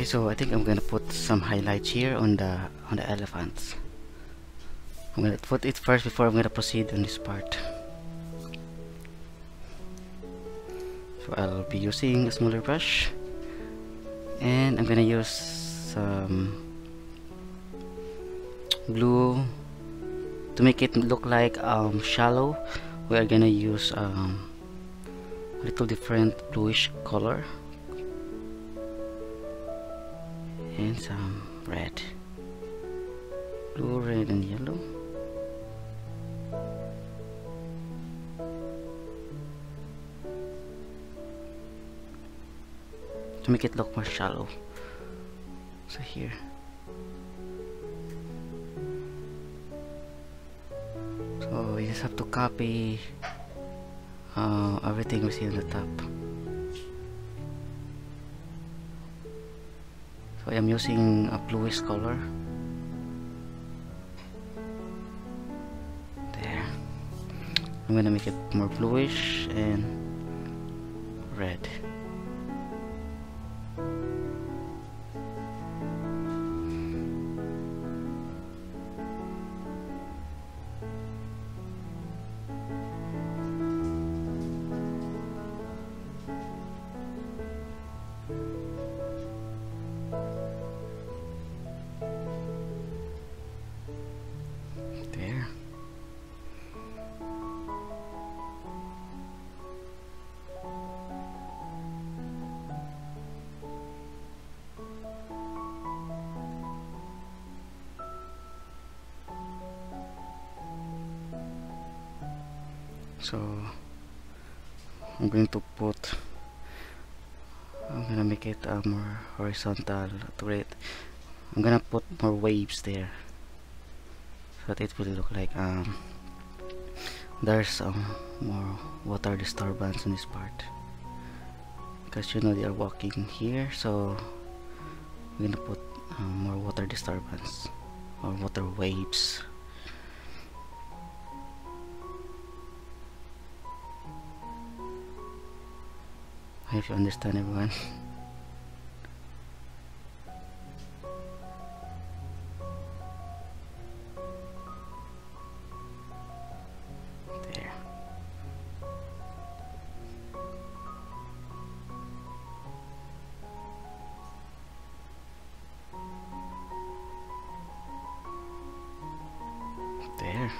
so I think I'm gonna put some highlights here on the elephants. I'm gonna put it first before I'm gonna proceed on this part. So I'll be using a smaller brush, and I'm gonna use some blue to make it look like shallow. We are gonna use a little different bluish color and some red, blue, red, and yellow. To make it look more shallow. So here. So you just have to copy everything we see on the top. So I'm using a bluish color. There. I'm gonna make it more bluish and red. So I'm going to make it more horizontal to it. I'm gonna put more waves there so that it will look like there's more water disturbance in this part, because you know they are walking here, so I'm gonna put more water disturbance or water waves. I hope you understand, everyone. There. There.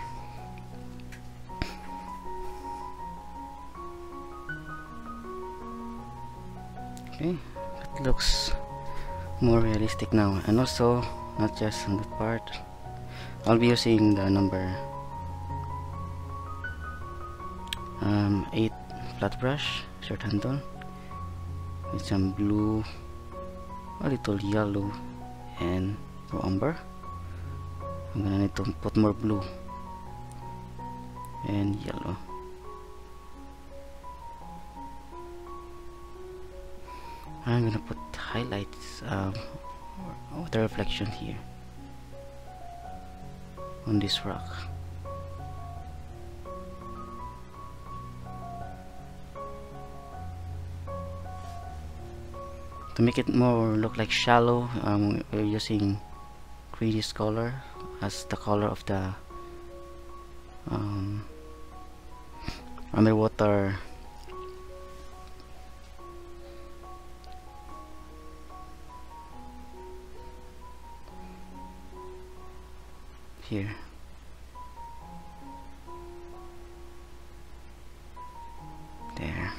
Okay, it looks more realistic now, and also not just on that part. I'll be using the number 8 flat brush, short handle, with some blue, a little yellow, and umber. I'm gonna need to put more blue and yellow. I'm gonna put highlights, water reflection here on this rock. To make it more look like shallow, we're using greenish color as the color of the underwater here. There.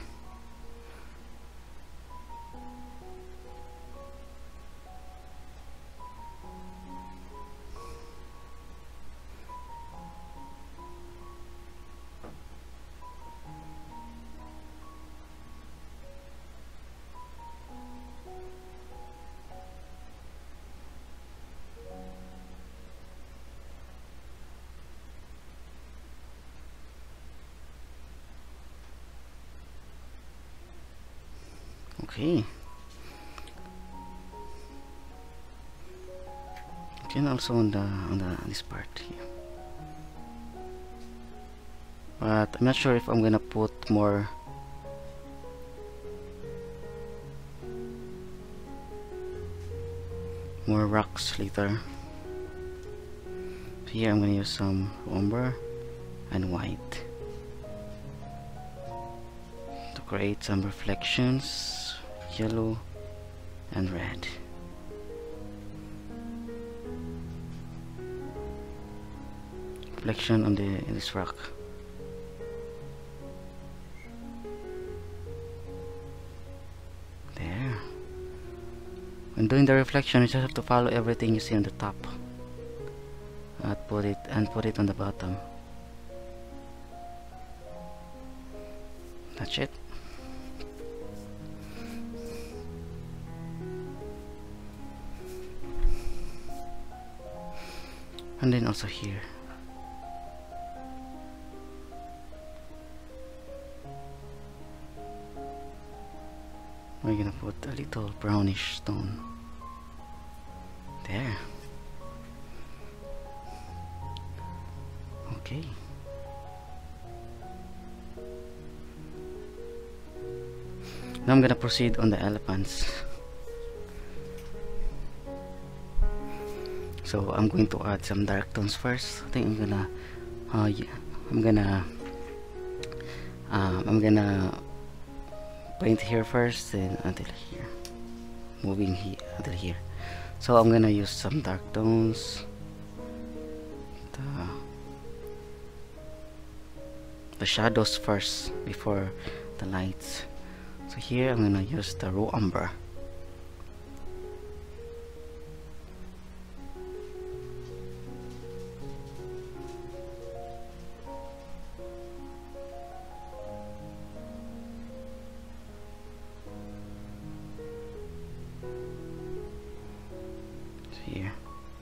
Okay. And also on this part here. But I'm not sure if I'm gonna put more more rocks later. So here I'm gonna use some umber and white to create some reflections, yellow and red. Reflection on this rock. There. When doing the reflection, you just have to follow everything you see on the top. Put it on the bottom. That's it. And then also here. We're gonna put a little brownish stone there. Okay. Now I'm gonna proceed on the elephants. So I'm going to add some dark tones first. I think I'm gonna paint here first, then until here, moving here until here. So I'm gonna use some dark tones, the shadows first before the lights. So here I'm gonna use the raw umber. Here.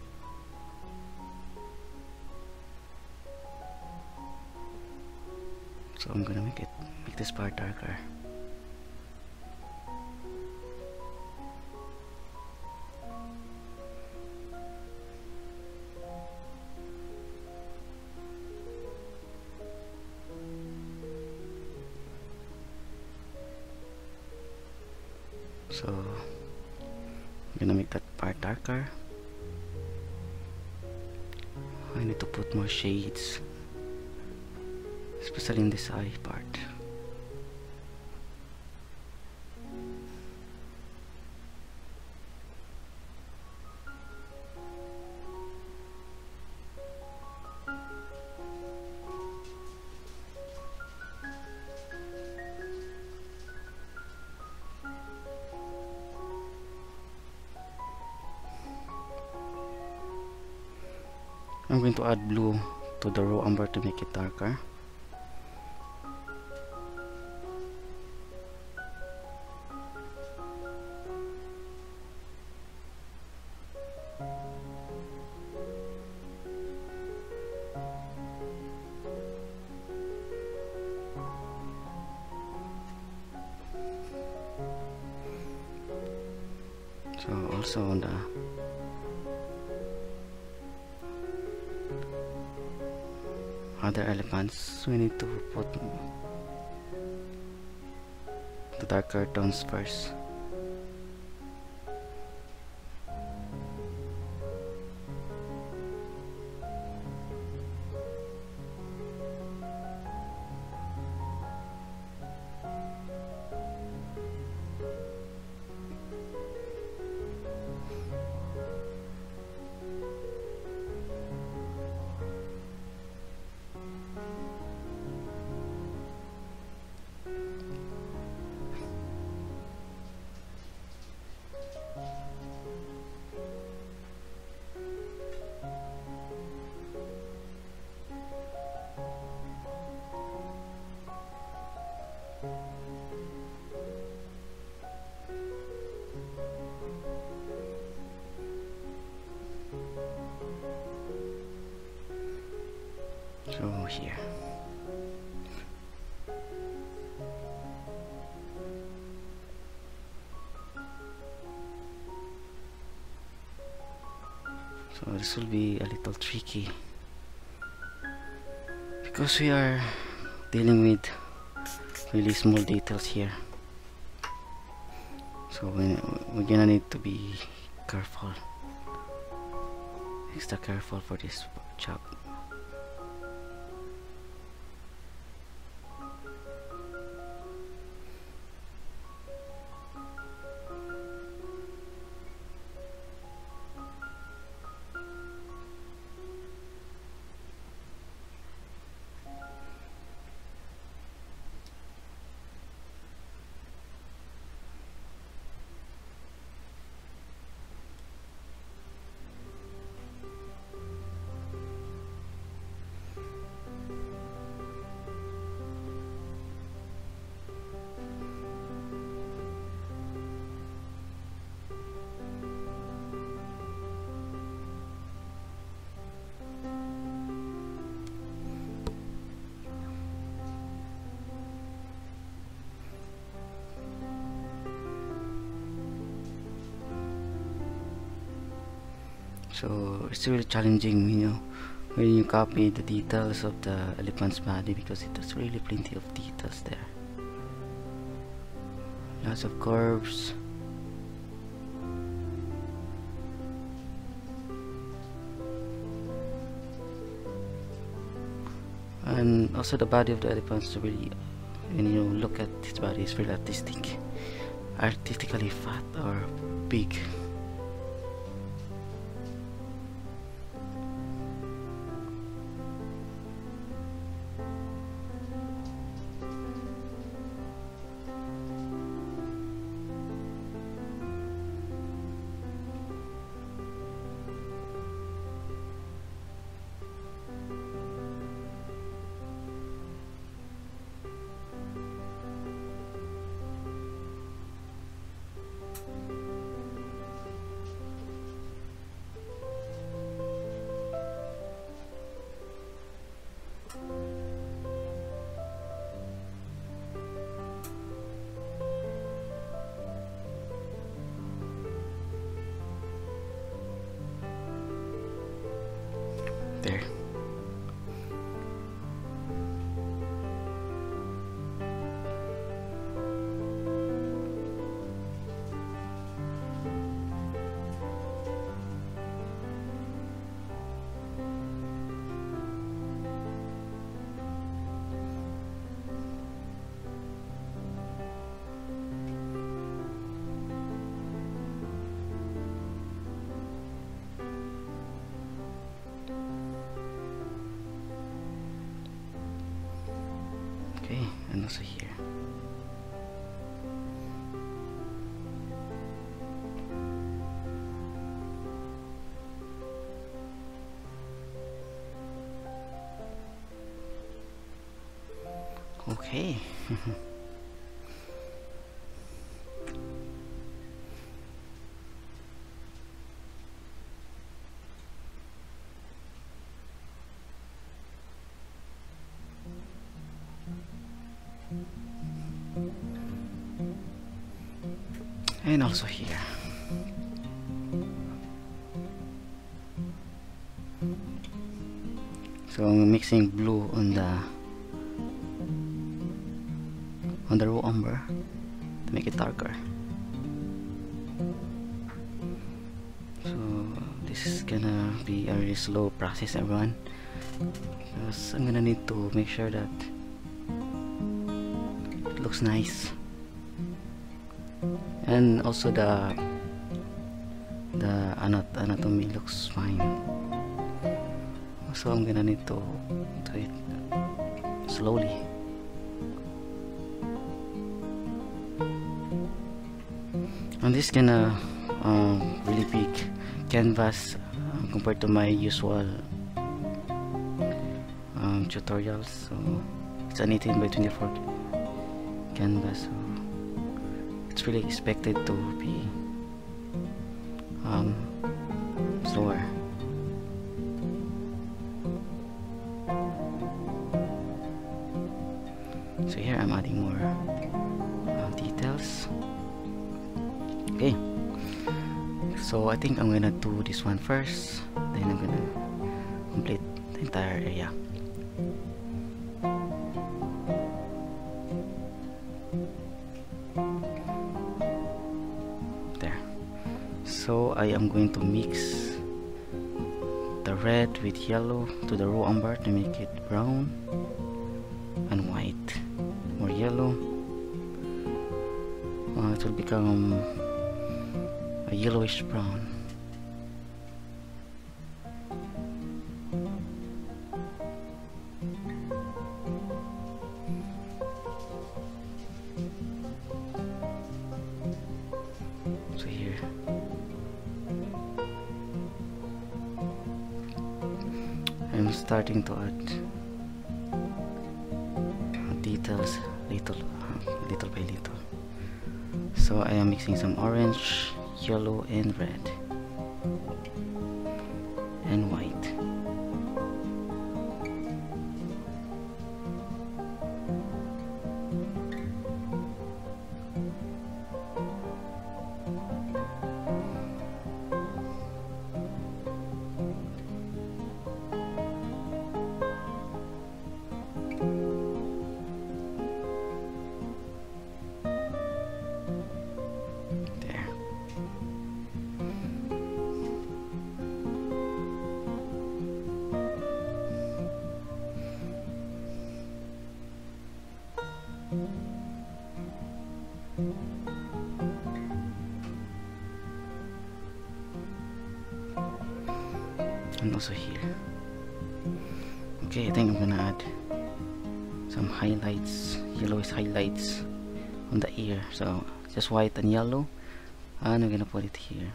So I'm gonna make this part darker. So I'm gonna make that part darker. I need to put more shades, especially in this eye part. I'm going to add blue to the raw umber to make it darker. So also on the other elephants, we need to put the darker tones first. So here. So this will be a little tricky because we are dealing with really small details here. So we're gonna need to be careful extra careful for this job. So it's really challenging, when you copy the details of the elephant's body, because it has really plenty of details there. Lots of curves. And also the body of the elephant is really, when you look at his body, it's very artistically fat or big. There. Okay, and also here. Okay. And also here. So I'm mixing blue on the raw umber to make it darker. So this is gonna be a really slow process, everyone, because I'm gonna need to make sure that it looks nice, and also the anatomy looks fine. So I'm gonna need to do it slowly. And this gonna really big canvas compared to my usual tutorials. So it's an 18 by 24 canvas, so it's really expected to be slower. So here I'm adding more details. Okay, so I think I'm gonna do this one first, then I'm gonna complete the entire area. There. So I am going to mix red with yellow to the raw umber to make it brown and white. More yellow. It will become a yellowish brown. So here, I'm starting to add details little by little. So I am mixing some orange, yellow and red and white. And also here. Okay, I think I'm gonna add some highlights, yellowish highlights on the ear. So just white and yellow, and I'm gonna put it here.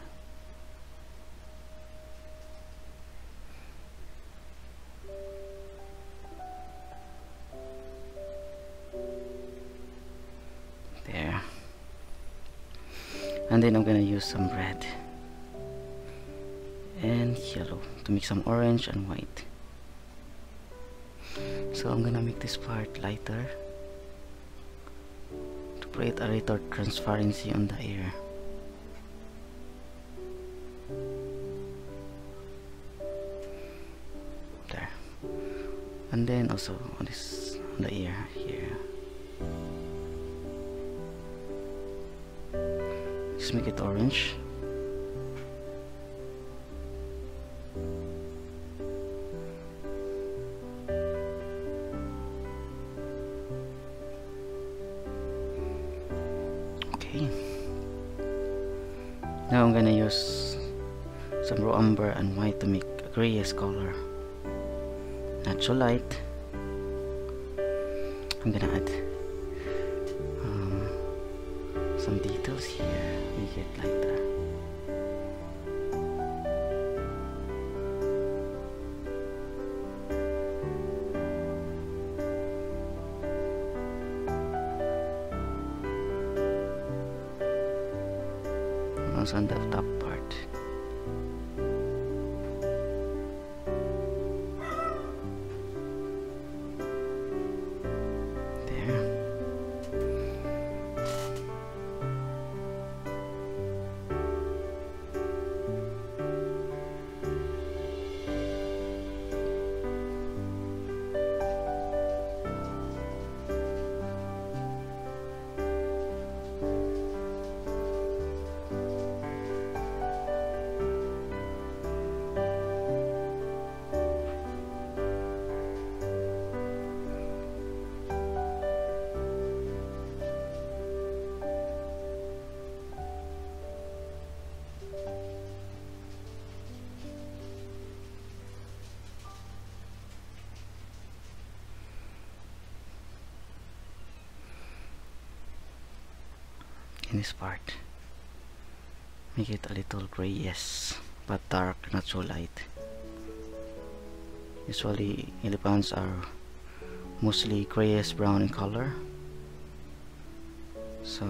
There. And then I'm gonna use some red and yellow to make some orange and white. So I'm gonna make this part lighter to create a little transparency on the air. There. And then also on this, on the ear here. Just make it orange. Okay. Now I'm gonna use some raw umber and white to make a grayish color. Not so light. I'm gonna add some details here, make it lighter. Also on the top part. In this part, make it a little grayish but dark, not so light. Usually elephants are mostly grayish brown in color, so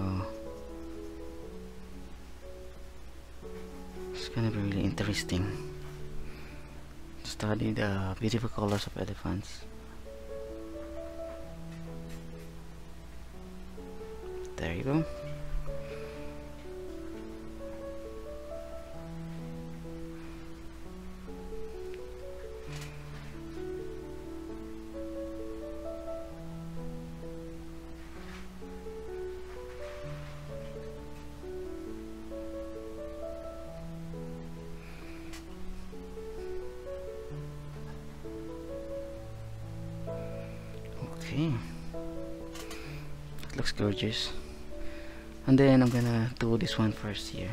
it's gonna be really interesting to study the beautiful colors of elephants. There you go. Okay, that looks gorgeous. And then I'm gonna do this one first here.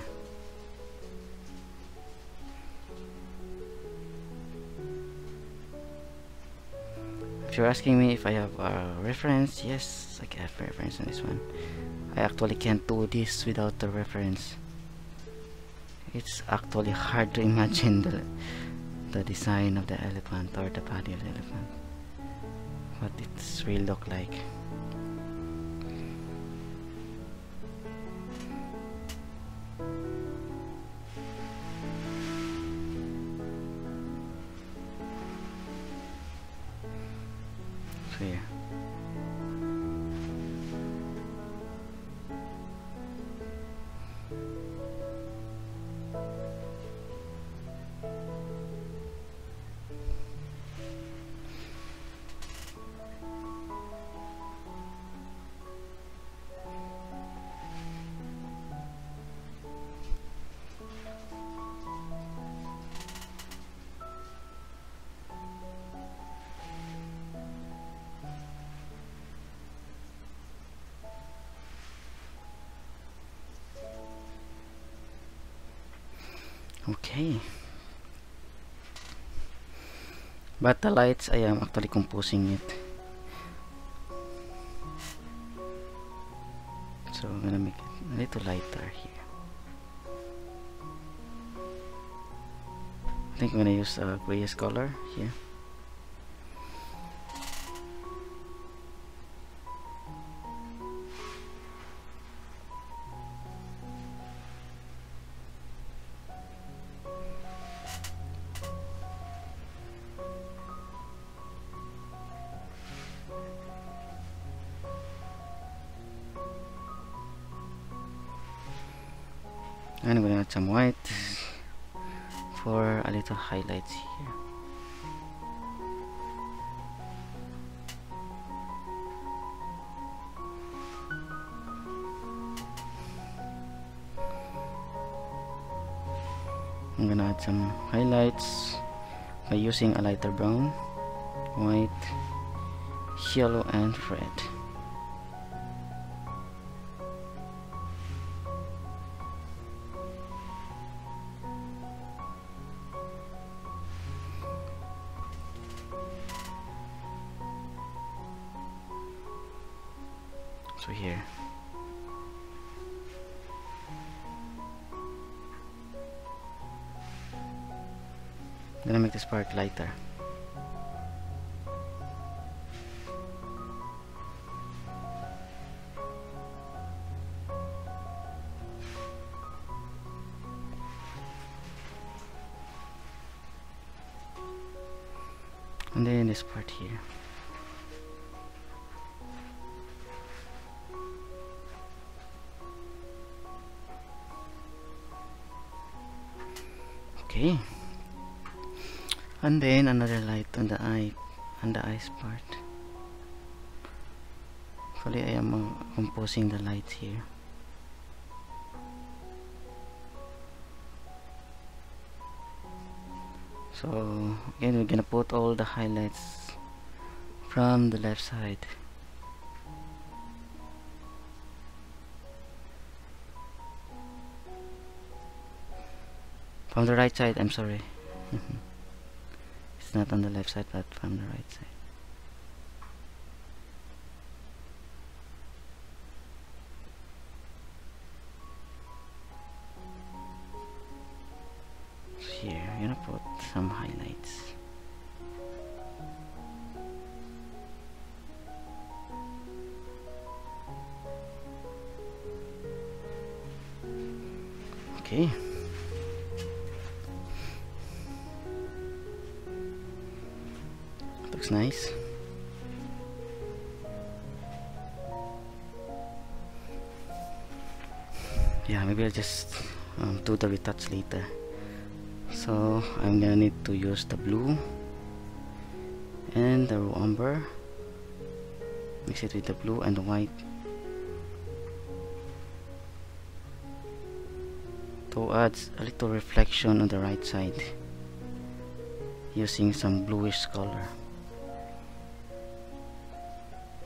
If you're asking me if I have a reference, yes, I have a reference on this one. I actually can't do this without the reference. It's actually hard to imagine the design of the elephant or the body of the elephant, what it's really look like. So yeah. Okay, but the lights, I am actually composing it, so I'm gonna make it a little lighter here. I think I'm gonna use a grayish color here. And I'm gonna add some white for a little highlights here. I'm gonna add some highlights by using a lighter brown, white, yellow, and red. So here, I'm gonna make this part lighter. And then this part here. Okay, and then another light on the eyes part. Actually, I am composing the lights here. So again, we're gonna put all the highlights from the left side. From the right side, I'm sorry. It's not on the left side, but from the right side. So here, I'm gonna put some highlights. Okay. Looks nice. Yeah, maybe I'll just do the retouch later. So I'm gonna need to use the blue and the raw umber, mix it with the blue and the white to add a little reflection on the right side using some bluish color.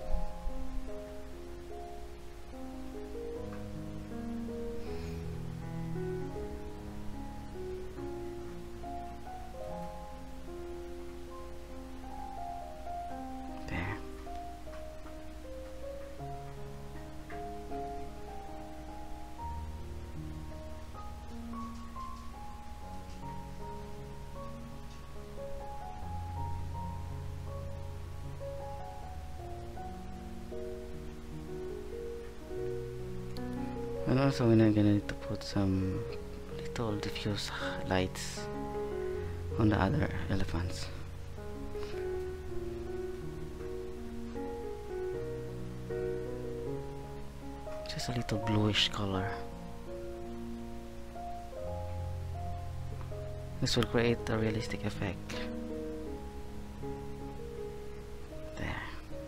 Also, we're gonna need to put some little diffuse lights on the other elephants. Just a little bluish color. This will create a realistic effect. There.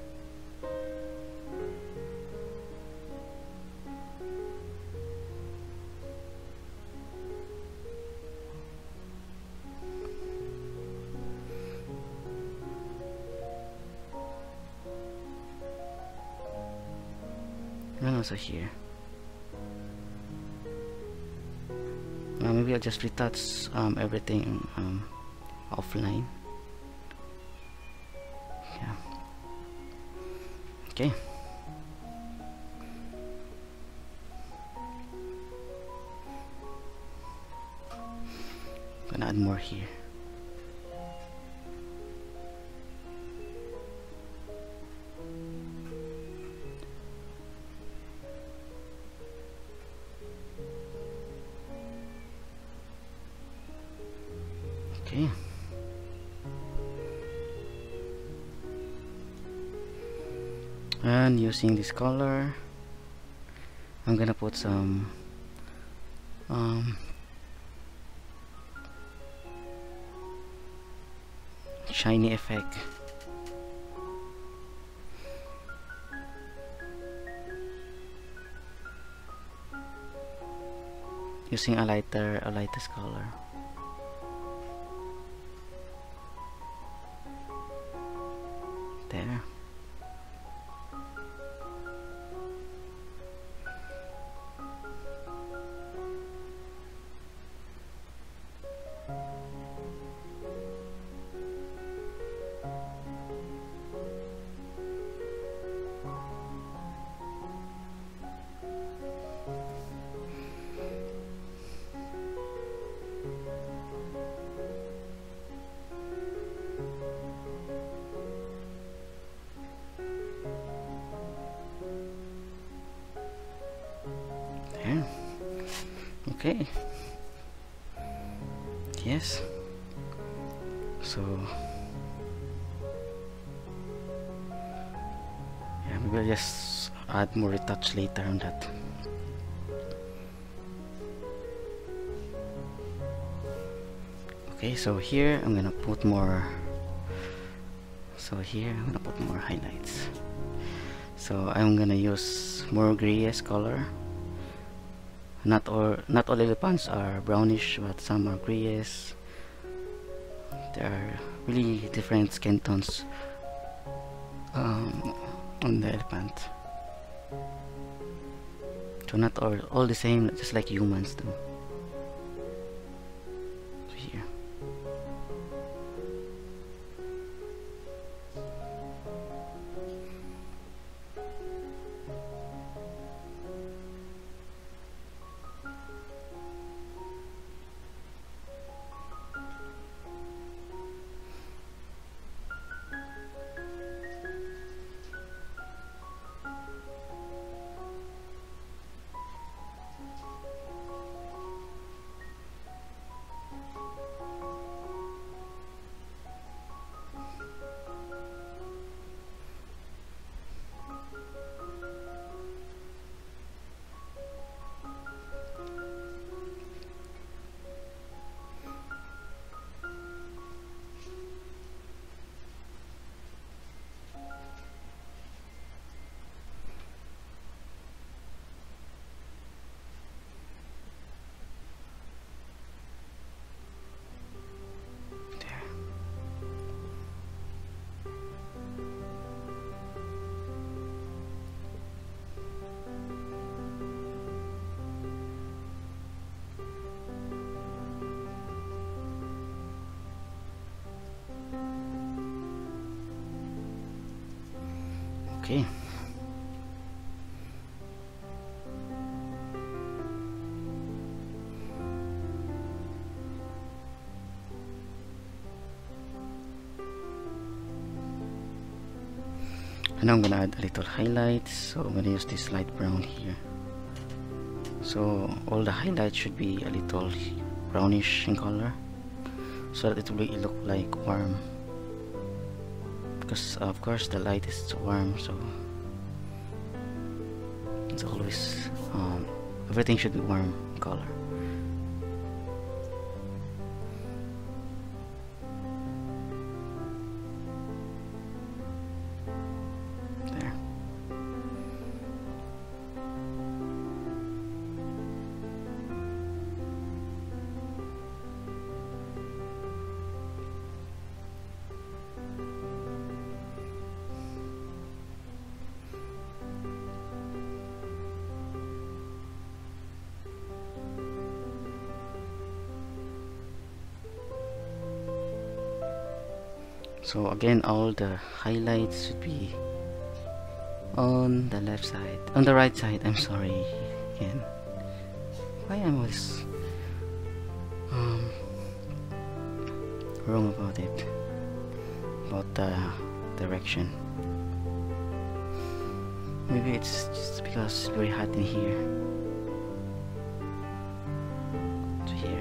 And also here. Maybe I'll just retouch everything offline. Yeah. Okay. Gonna add more here. Okay. And using this color, I'm gonna put some shiny effect. Using a lightest color. There. Okay. Yes. So yeah, maybe I'll just add more retouch later on that. Okay, so here I'm gonna put more. So here I'm gonna put more highlights. So I'm gonna use more grayish color. Not all elephants are brownish, but some are grayish. There are really different skin tones on the elephant. So not all the same, just like humans do. So here. Okay. And I'm gonna add a little highlights, so I'm gonna use this light brown here. So all the highlights should be a little brownish in color, so that it will look like warm, because of course the light is warm, so it's always everything should be warm color. There. So again, all the highlights should be on the left side, on the right side. I'm sorry again. Why I'm always wrong about it, about the direction. Maybe it's just because it's very hot in here. To here.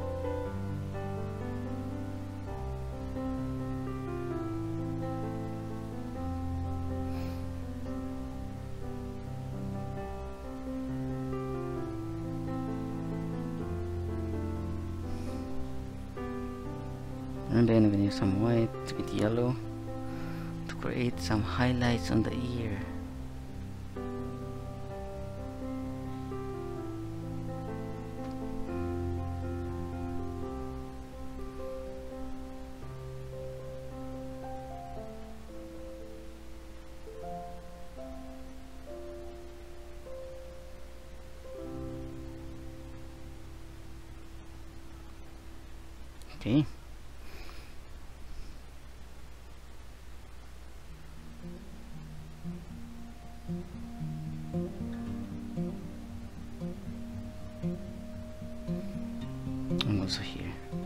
And then we use some white with yellow to create some highlights on the ear. Okay. I'm also here.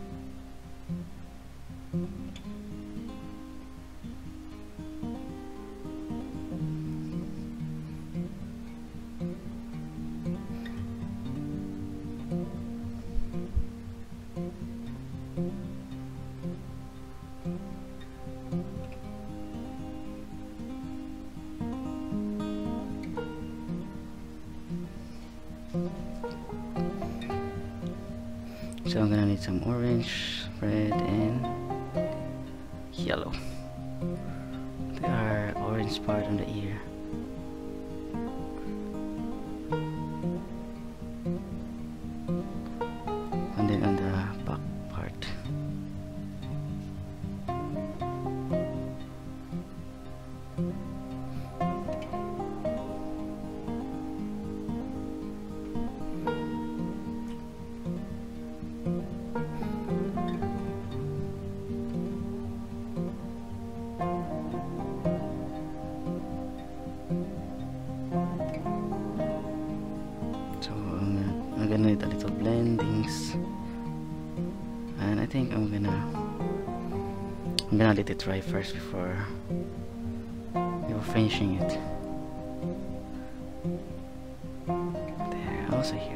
So I'm gonna need some orange, red, and yellow. There are orange part on the ear. And then on the back part. I'm gonna need a little blendings, and I think I'm gonna let it dry first before finishing it. There, also here.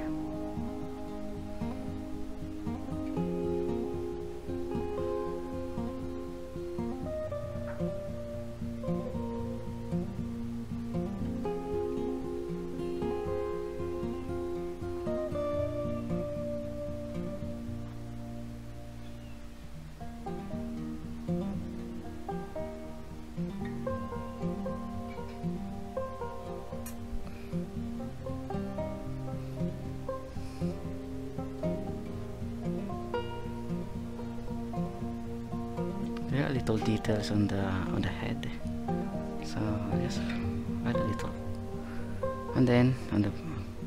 There are little details on the head, so just add a little, and then on the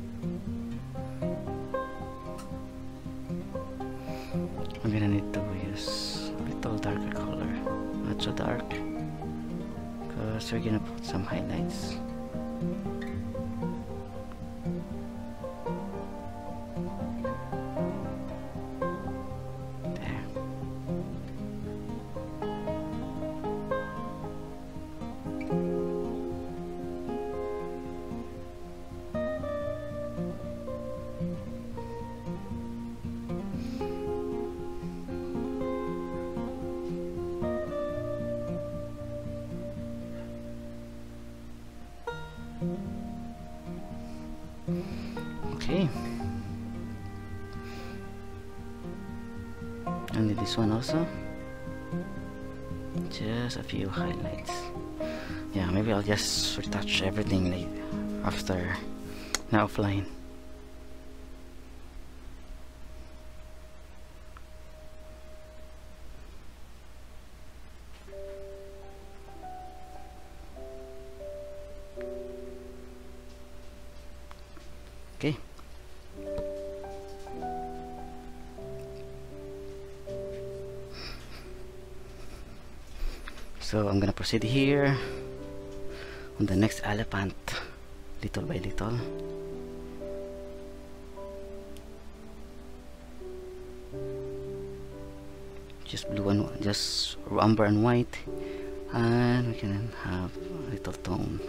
I'm gonna need to use a little darker color, not so dark, because we're gonna put some highlights. Okay. And this one also. Just a few highlights. Yeah, maybe I'll just retouch everything later after now offline. Okay. So I'm gonna proceed here on the next elephant, little by little. Just blue and just umber and white, and we can have a little tone.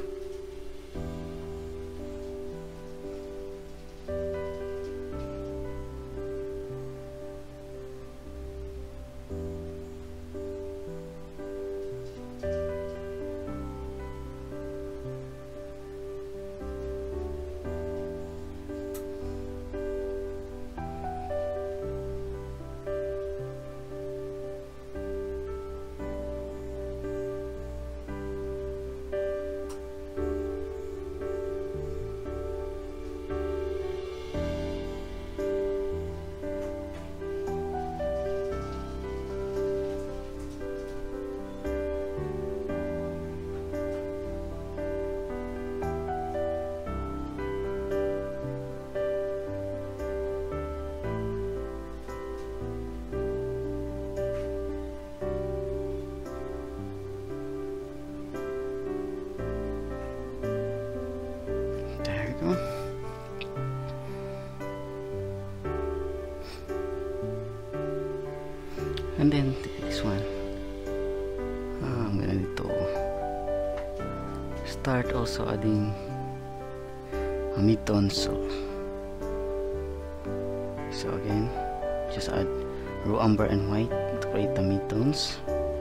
And then this one, I'm gonna need to start also adding a mid-tone. So again, just add raw umber and white to create the mid-tones.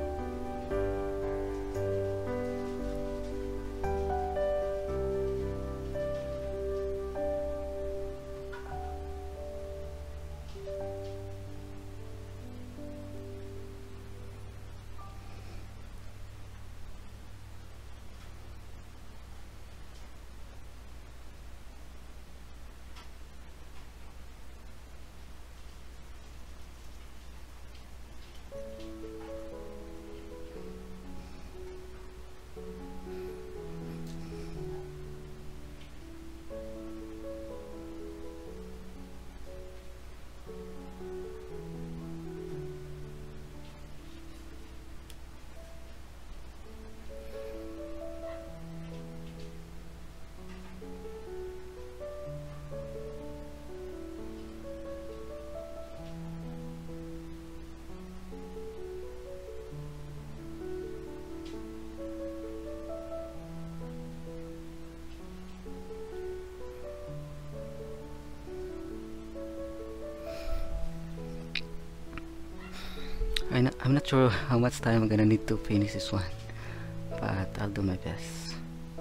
I'm not sure how much time I'm gonna need to finish this one, but I'll do my best.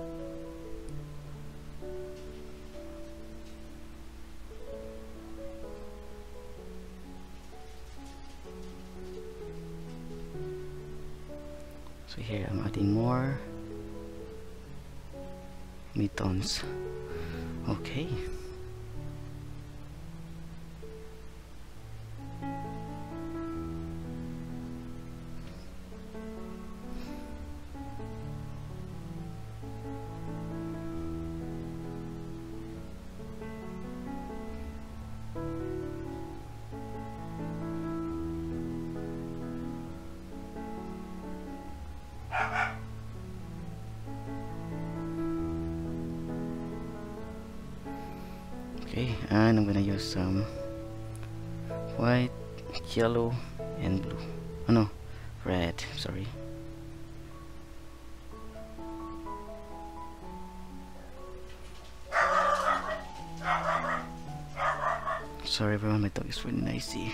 So here I'm adding more mid-tones. Okay. Okay, and I'm gonna use some white, yellow, and blue. Oh no, red, sorry. Sorry everyone, my dog is really noisy.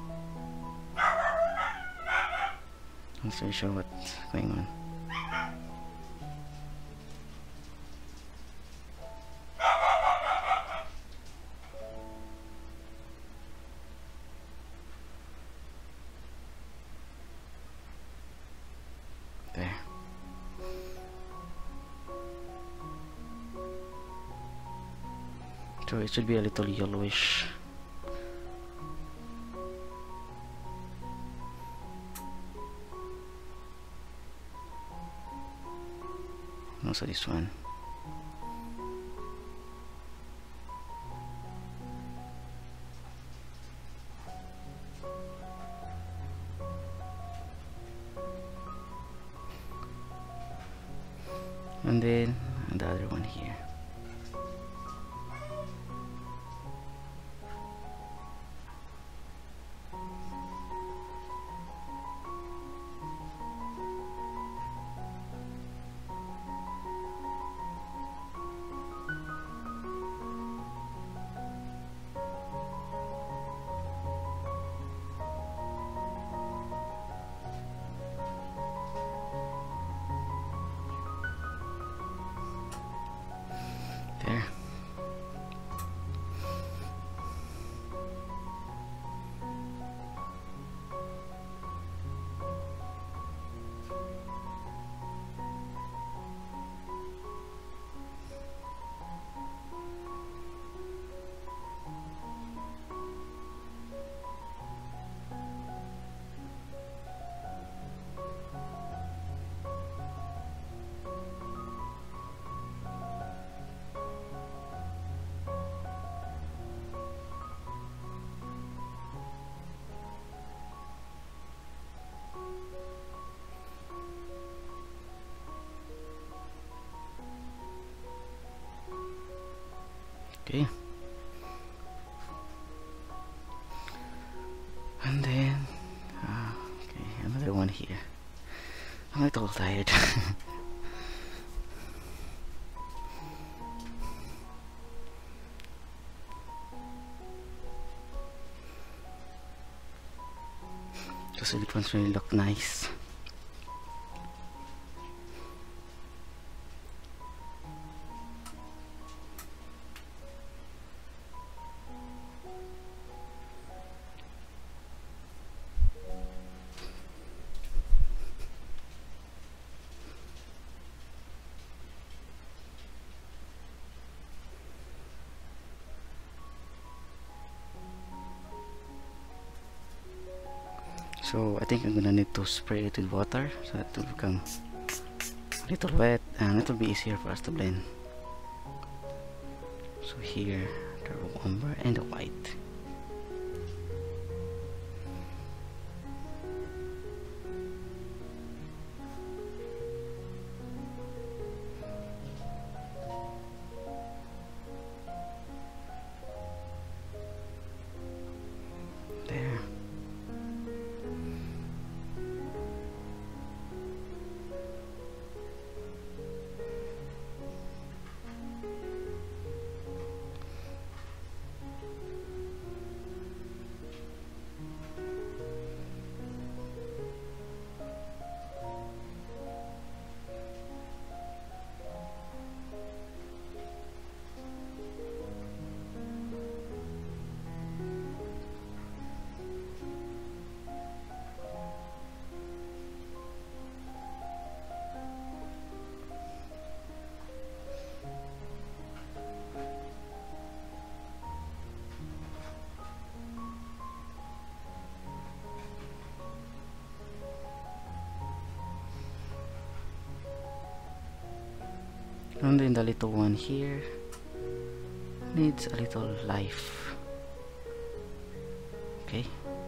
I'm not really sure what's going on. So it should be a little yellowish. Also this one. And then the other one here. There. Okay. And then okay, another one here. I'm a little tired. Because it ones really look nice. So I think I'm gonna need to spray it with water so that it will become a little wet and it will be easier for us to blend. So here the umber and the white. There. And then the little one here needs a little life. Okay.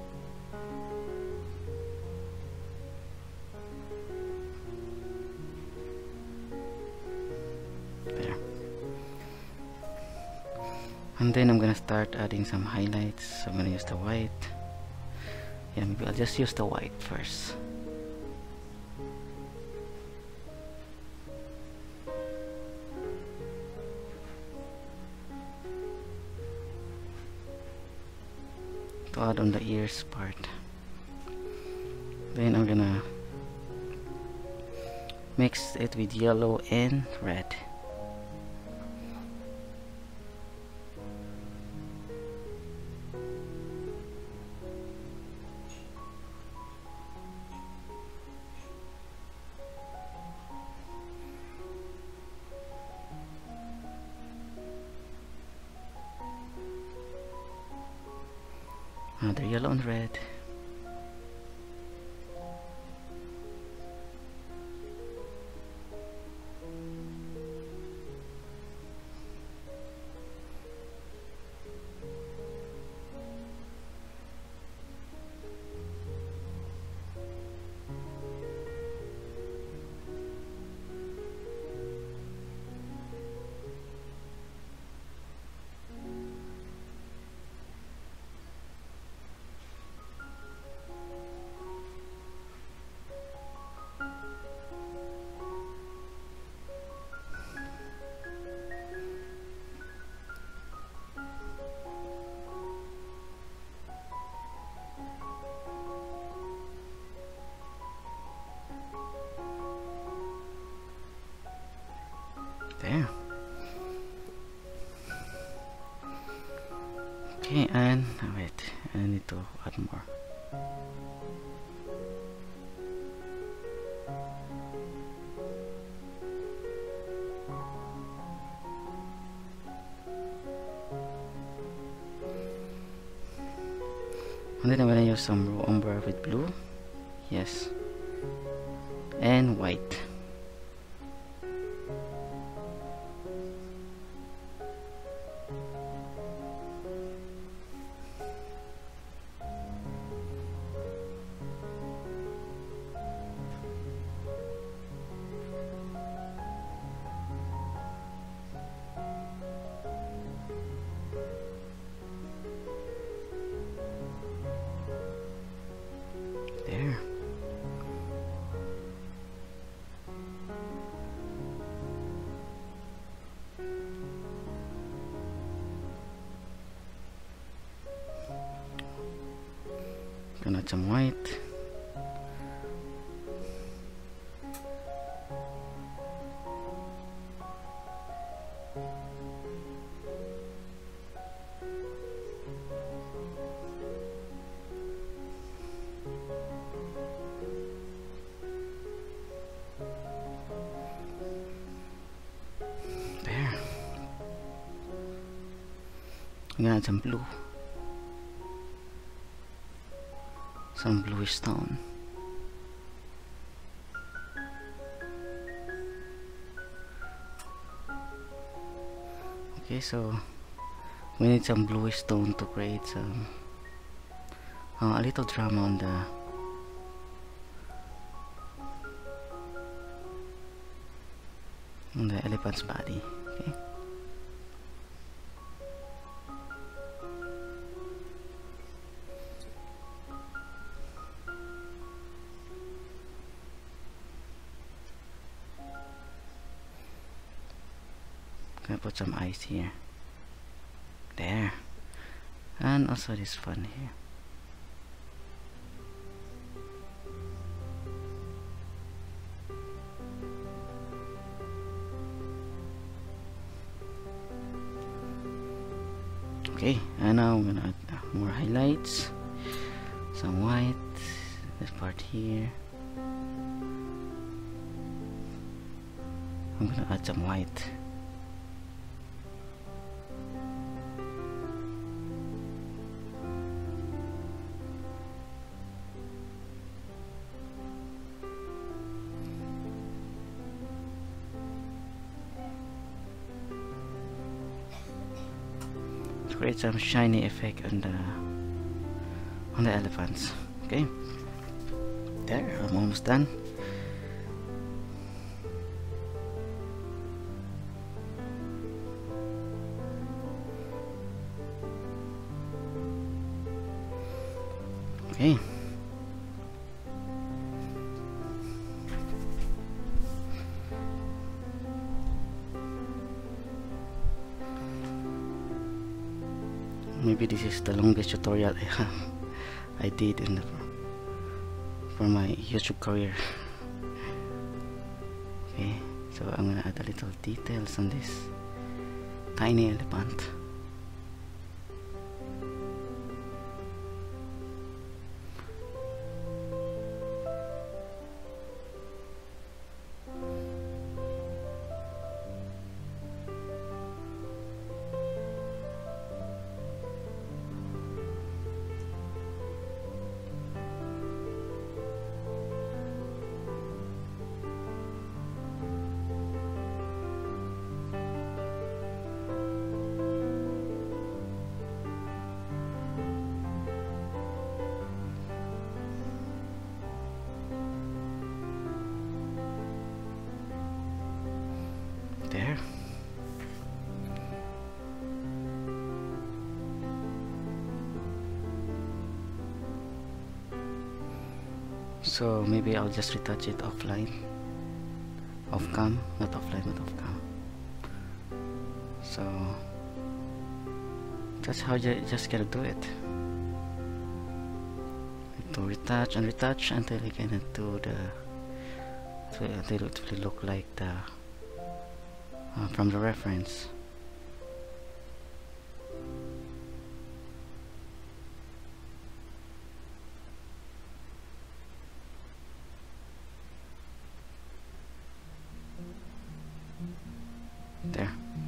There. And then I'm gonna start adding some highlights. I'm gonna use the white. Yeah, maybe I'll just use the white first. To add on the ears part. Then I'm gonna mix it with yellow and red. Another yellow and red. There. Okay, and wait, I need to add more. And then I'm gonna use some raw umber with blue. Yes. And white. There. Gonna add some white. There. I'm gonna add some blue. Some bluish stone. Okay, so we need some bluish stone to create some a little drama on the elephant's body. Okay. Gonna put some ice here. There. And also this one here. Okay, and now I'm gonna add more highlights. Some white. This part here. I'm gonna add some white. Create some shiny effect on the elephants. Okay, there, I'm almost done. Okay. Maybe this is the longest tutorial I did for my YouTube career. Okay, so I'm gonna add a little details on this tiny elephant. So maybe I'll just retouch it offline, off cam, not offline but off cam. So that's how you just gotta do it. To retouch and retouch until you can do the until it will look like the from the reference. There.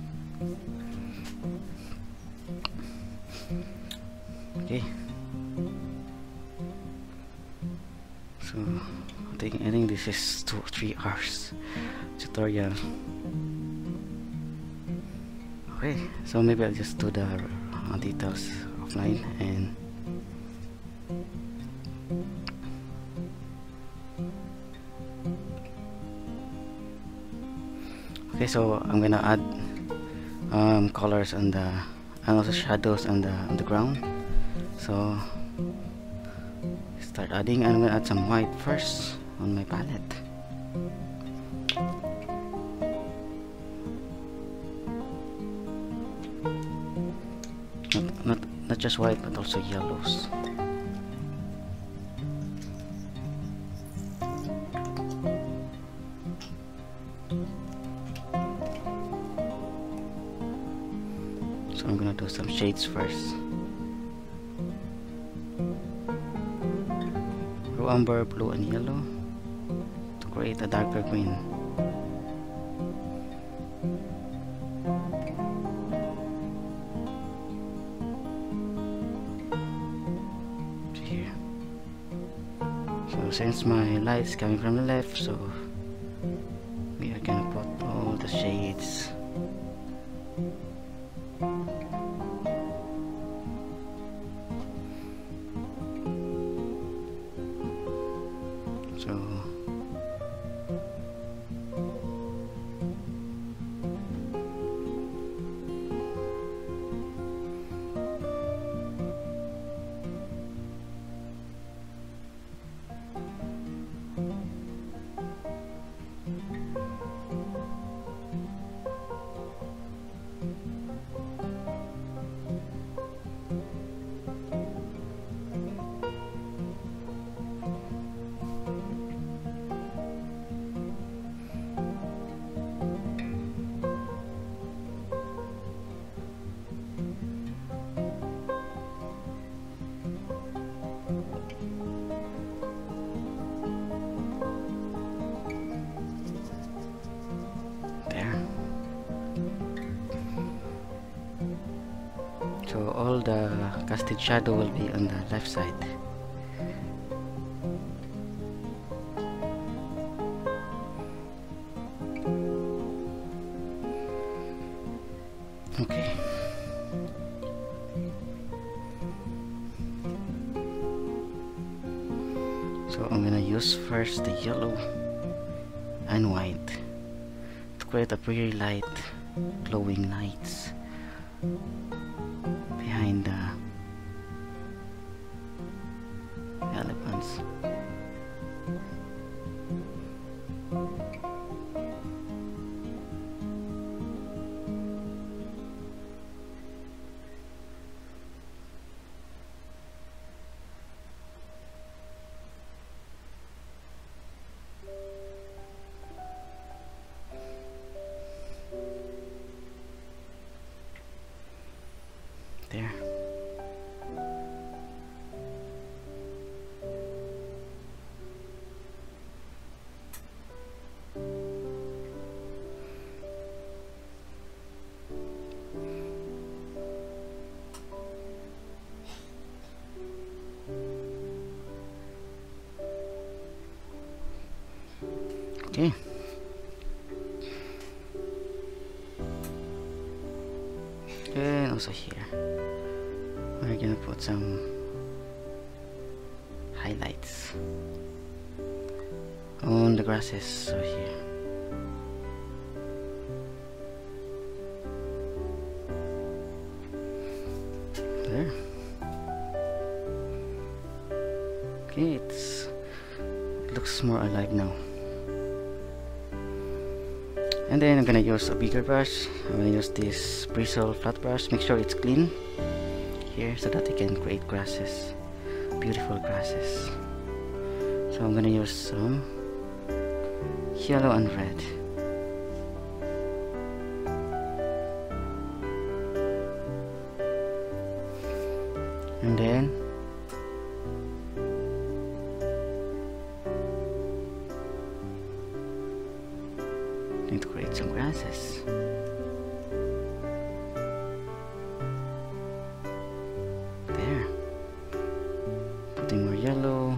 Okay. So I think this is 2-3 hours tutorial. Okay, so maybe I'll just do the details offline. And okay, so I'm gonna add colors on the and also shadows on the ground. So start adding. I'm gonna add some white first on my palette. Not just white but also yellows. So I'm gonna do some shades first. Umber, blue and yellow to create a darker green. Here. So since my light is coming from the left, so we are gonna put all the shades. So all the casted shadow will be on the left side. Okay. So I'm gonna use first the yellow and white to create a pretty light glowing lights behind the elephants. There. Okay. And also here we're gonna put some highlights on the grasses. So here, there. Okay, it's more alive now. And then I'm gonna use a bigger brush. I'm gonna use this bristle flat brush. Make sure it's clean here so that I can create grasses, beautiful grasses. So I'm gonna use some yellow and red. And then need to create some grasses. There. Putting more yellow.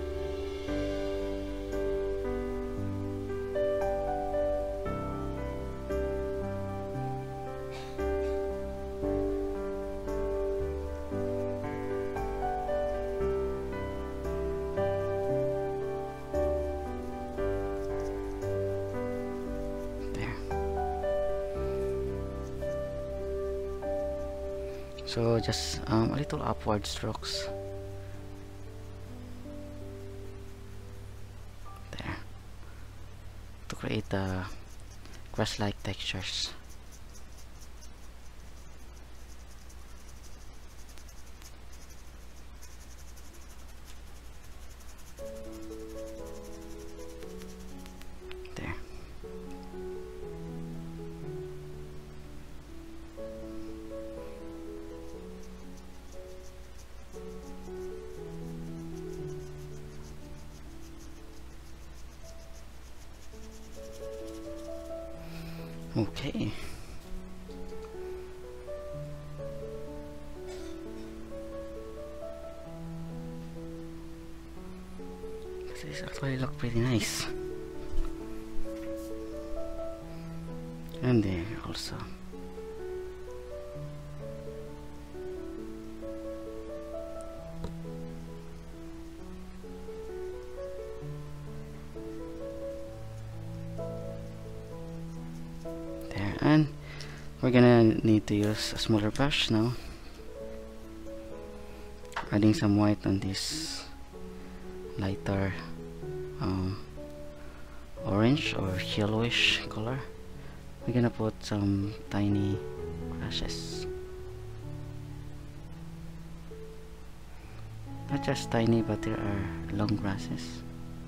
So just a little upward strokes there to create the grass-like textures. There. Okay. This actually look pretty nice. And there also. And we're gonna need to use a smaller brush now, adding some white on this lighter orange or yellowish color. We're gonna put some tiny grasses, not just tiny, but there are long grasses.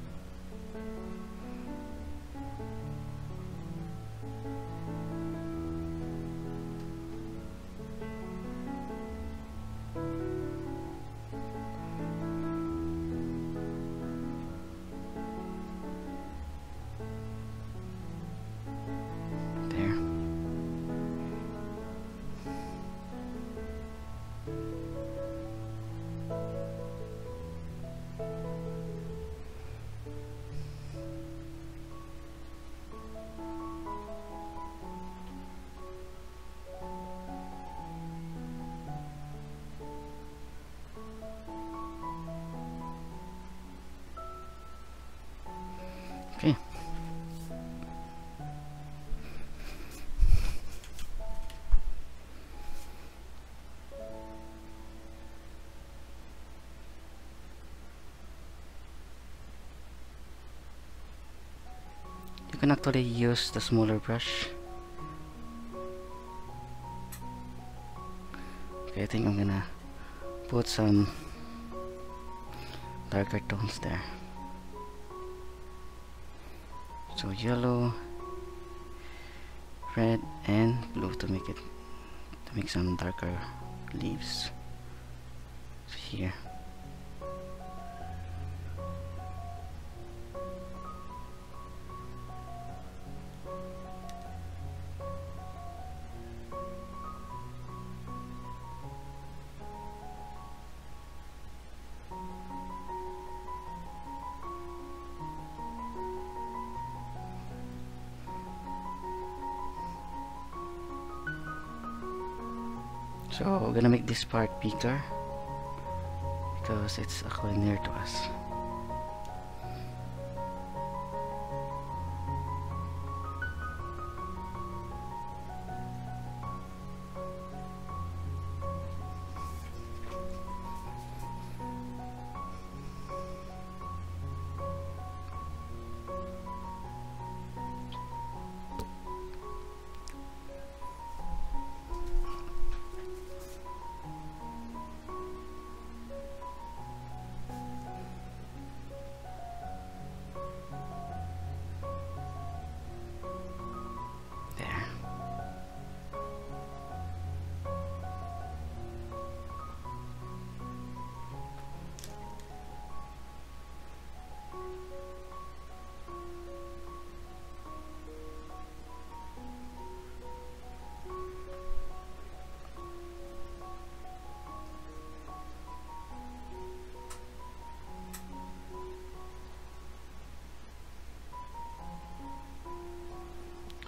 Okay. You can actually use the smaller brush. Okay, I think I'm gonna put some darker tones there. So yellow, red, and blue to make some darker leaves. So here. So we're gonna make this part bigger because it's actually near to us.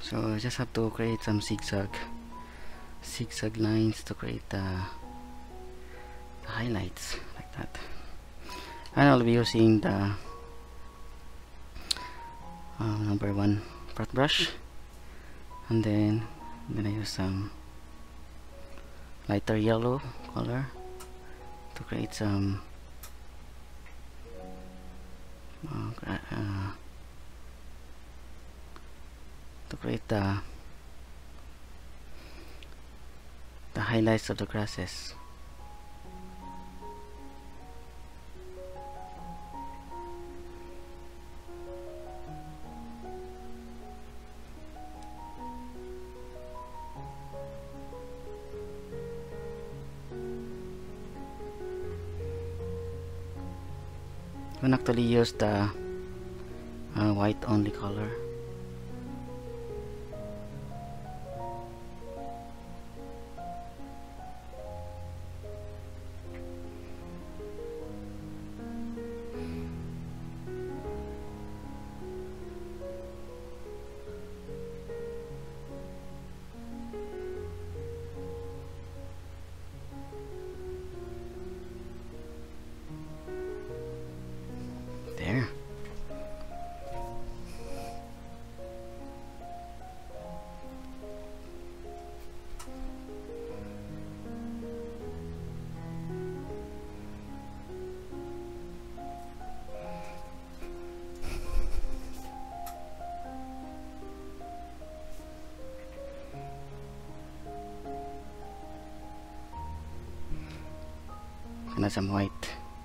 So I just have to create some zigzag lines to create the highlights like that. And I'll be using the number 1 flat brush, and then I'm gonna use some lighter yellow color to create some the highlights of the grasses. You can actually use the white only color. There. And add some white.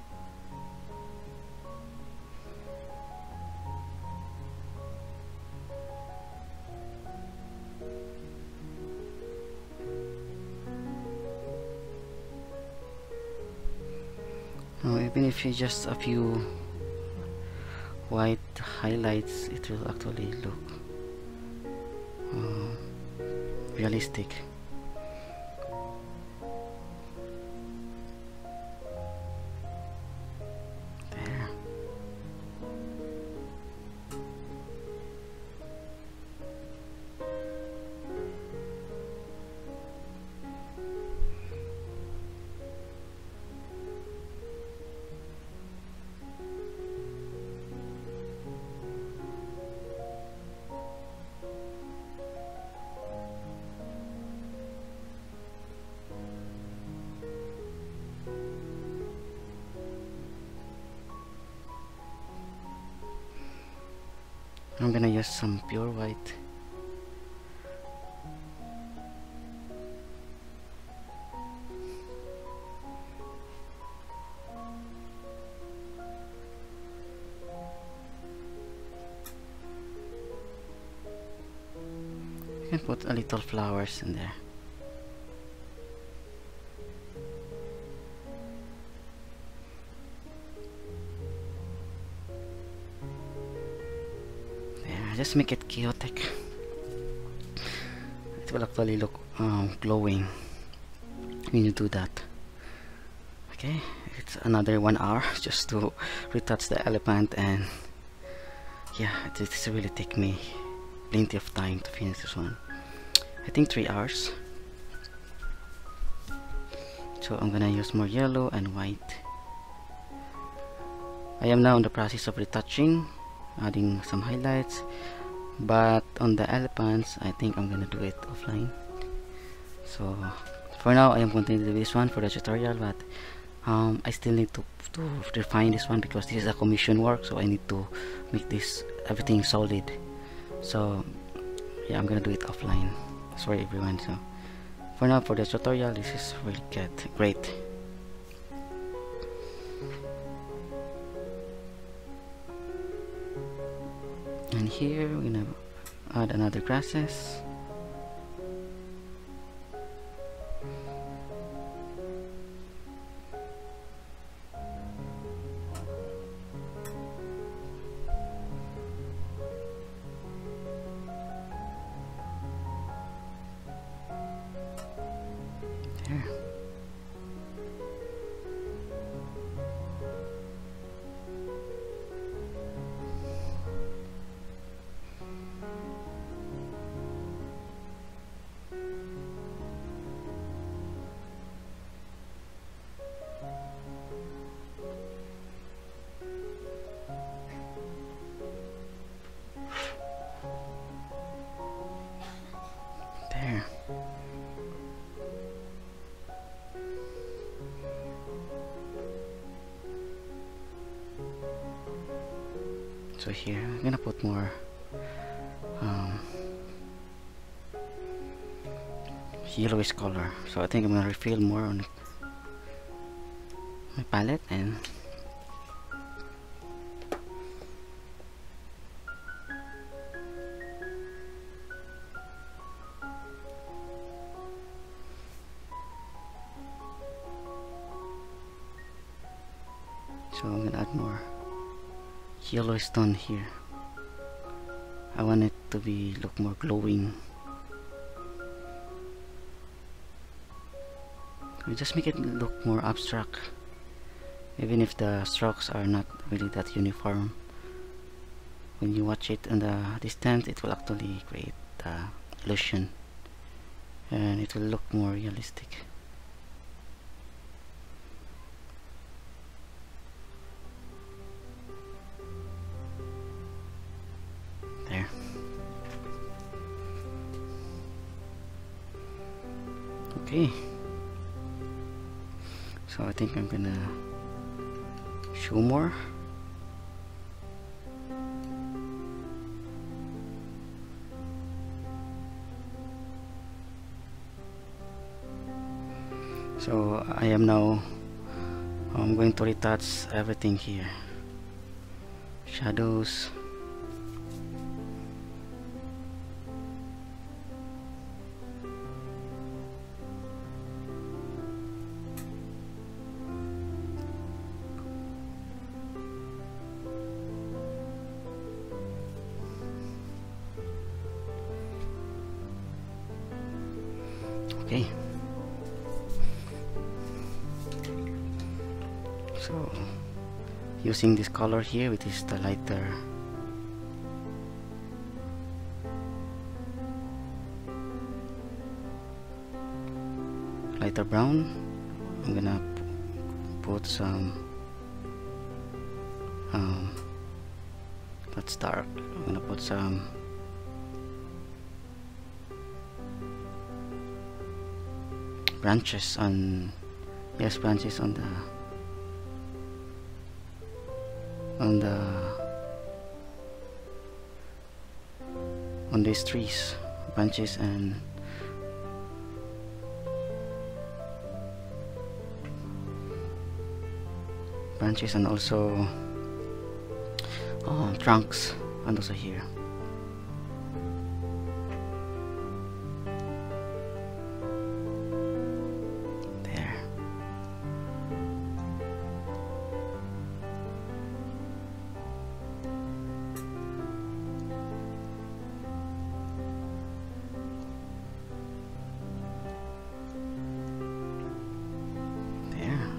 Now, even if you just a few white highlights, it will actually look realistic. There. I'm gonna use some pure white. You can put a little flowers in there. Just make it chaotic. It will actually look glowing when you do that. Okay, it's another 1 hour just to retouch the elephant, and yeah, it's really take me plenty of time to finish this one. I think 3 hours. So I'm gonna use more yellow and white. I am now in the process of retouching, adding some highlights, but on the elephants I think I'm gonna do it offline. So for now I am going to do this one for the tutorial, but I still need to refine this one because this is a commission work, so I need to make this everything solid. So yeah, I'm gonna do it offline. Sorry everyone. So for now, for the tutorial, this is really great. And here we're gonna add another grasses. There. So here I'm gonna put more yellowish color, so I think I'm gonna refill more on my palette. And so I'm gonna add more yellowish tone here. I want it to be look more glowing. We just make it look more abstract, even if the strokes are not really that uniform. When you watch it in the distance, it will actually create the illusion and it will look more realistic. There. Okay. So I think I'm gonna show more. So I am now I'm going to retouch everything here. Shadows, okay. So using this color here, which is the lighter brown, I'm gonna put some that's dark. I'm gonna put some branches on branches on these trees, branches and also trunks, and also here. There. There.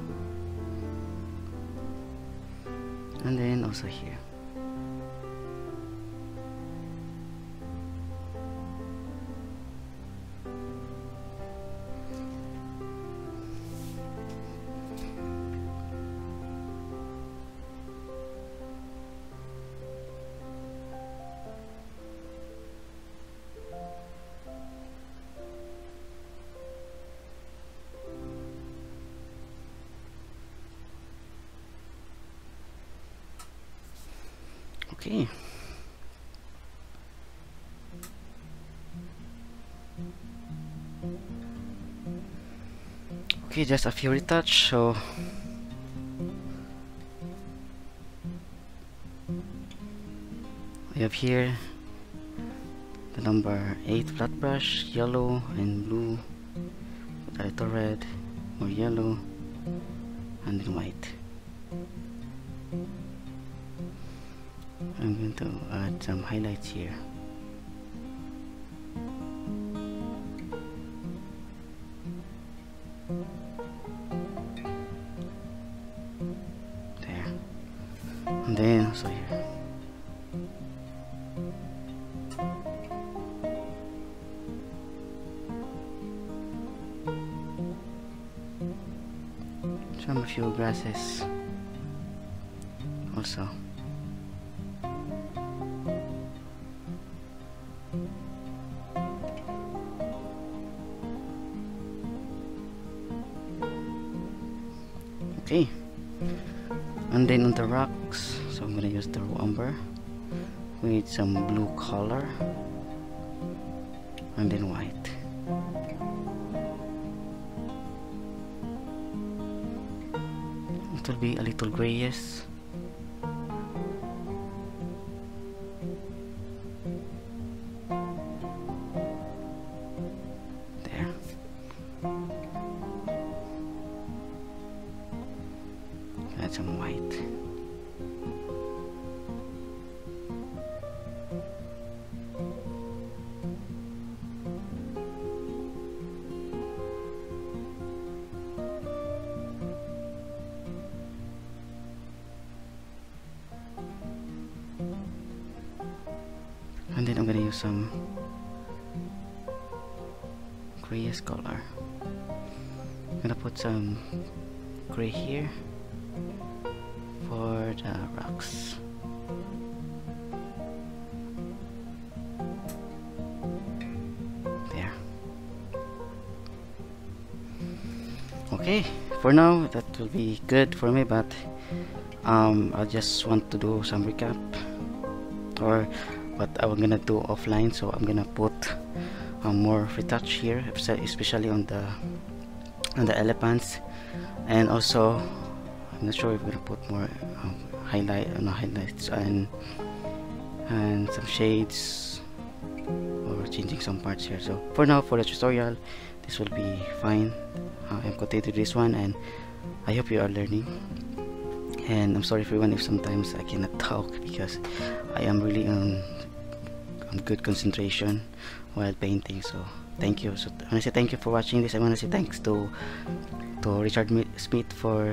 And then also here. Okay. Okay, just a few retouch. So we have here the number 8 flat brush, yellow and blue, a little red, more yellow, and then white. I'm going to add some highlights here. There. And then also here. Some few grasses also. Okay, and then on the rocks, so I'm gonna use the raw umber. with some blue color and then white. It will be a little grayish. There. Add some white. And then I'm gonna use some grayish color. I'm gonna put some gray here for the rocks. There. Okay, for now that will be good for me, but I just want to do some recap or what I'm gonna do offline. So I'm gonna put more retouch here, especially on the elephants, and also I'm not sure if we're gonna put more highlights and some shades or changing some parts here. So for now, for the tutorial, this will be fine. I'm continuing to this one, and I hope you are learning. And I'm sorry everyone if sometimes I cannot talk, because I am really on good concentration while painting. So thank you. So I want to say thank you for watching this. I want to say thanks to Richard Schmidt for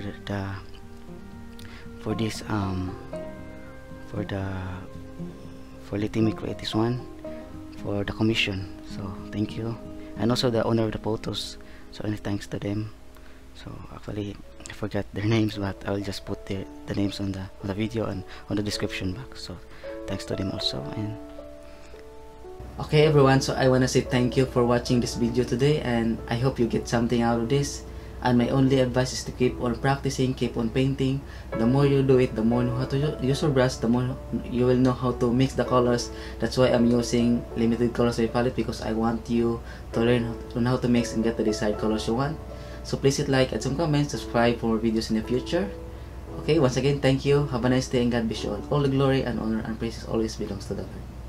letting me create this one, for the commission. So thank you. And also the owner of the photos, so any thanks to them. So actually I forgot their names, but I'll just put the names on the video and on the description box. So thanks to them also. And okay everyone, so I want to say thank you for watching this video today, and I hope you get something out of this. And my only advice is to keep on practicing, keep on painting. The more you do it, the more you know how to use your brush, the more you will know how to mix the colors. That's why I'm using limited colors in my palette, because I want you to learn how to mix and get the desired colors you want. So please hit like, add some comments, subscribe for more videos in the future. Okay, once again, thank you, have a nice day, and God bless you all. All the glory and honor and praises always belongs to the Lord.